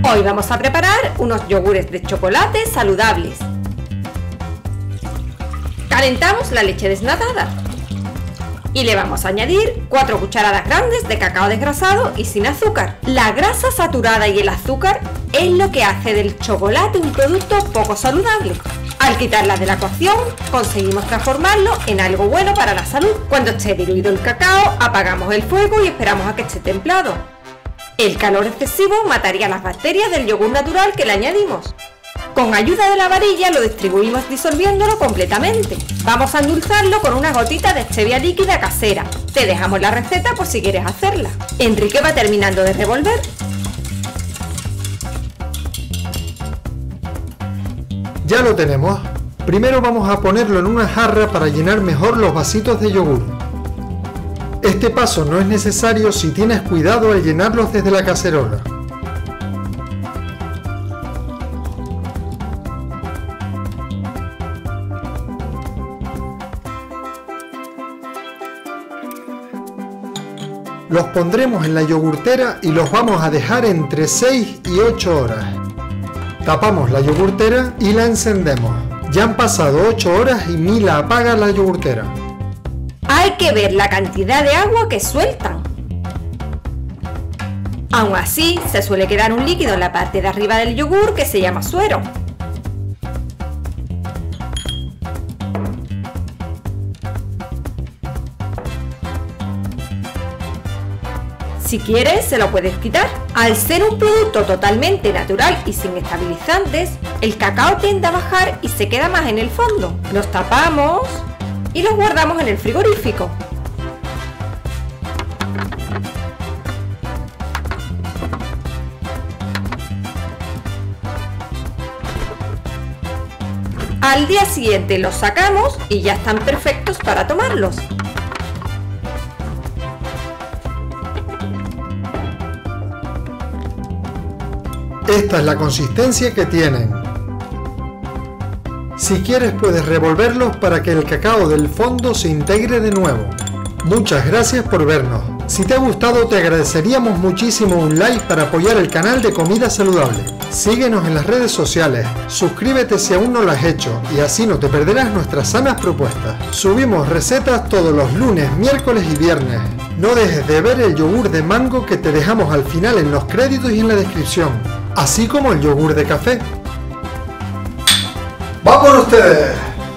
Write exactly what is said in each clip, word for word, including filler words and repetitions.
Hoy vamos a preparar unos yogures de chocolate saludables. Calentamos la leche desnatada y le vamos a añadir cuatro cucharadas grandes de cacao desgrasado y sin azúcar. La grasa saturada y el azúcar es lo que hace del chocolate un producto poco saludable. Al quitarla de la cocción, conseguimos transformarlo en algo bueno para la salud. Cuando esté diluido el cacao, apagamos el fuego y esperamos a que esté templado. El calor excesivo mataría las bacterias del yogur natural que le añadimos. Con ayuda de la varilla lo distribuimos disolviéndolo completamente. Vamos a endulzarlo con una gotita de stevia líquida casera. Te dejamos la receta por si quieres hacerla. Enrique va terminando de revolver. Ya lo tenemos. Primero vamos a ponerlo en una jarra para llenar mejor los vasitos de yogur. Este paso no es necesario si tienes cuidado al llenarlos desde la cacerola. Los pondremos en la yogurtera y los vamos a dejar entre seis y ocho horas. Tapamos la yogurtera y la encendemos. Ya han pasado ocho horas y Mila apaga la yogurtera. Hay que ver la cantidad de agua que sueltan. Aún así, se suele quedar un líquido en la parte de arriba del yogur que se llama suero. Si quieres, se lo puedes quitar. Al ser un producto totalmente natural y sin estabilizantes, el cacao tiende a bajar y se queda más en el fondo. Los tapamos y los guardamos en el frigorífico. Al día siguiente los sacamos y ya están perfectos para tomarlos. Esta es la consistencia que tienen. Si quieres puedes revolverlos para que el cacao del fondo se integre de nuevo. Muchas gracias por vernos. Si te ha gustado te agradeceríamos muchísimo un like para apoyar el canal de Comida Saludable. Síguenos en las redes sociales, suscríbete si aún no lo has hecho y así no te perderás nuestras sanas propuestas. Subimos recetas todos los lunes, miércoles y viernes. No dejes de ver el yogur de mango que te dejamos al final en los créditos y en la descripción, así como el yogur de café. ¡Va por ustedes!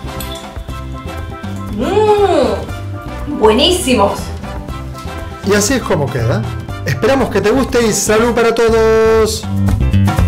¡Mmm! ¡Buenísimos! Y así es como queda. Esperamos que te guste y ¡salud para todos!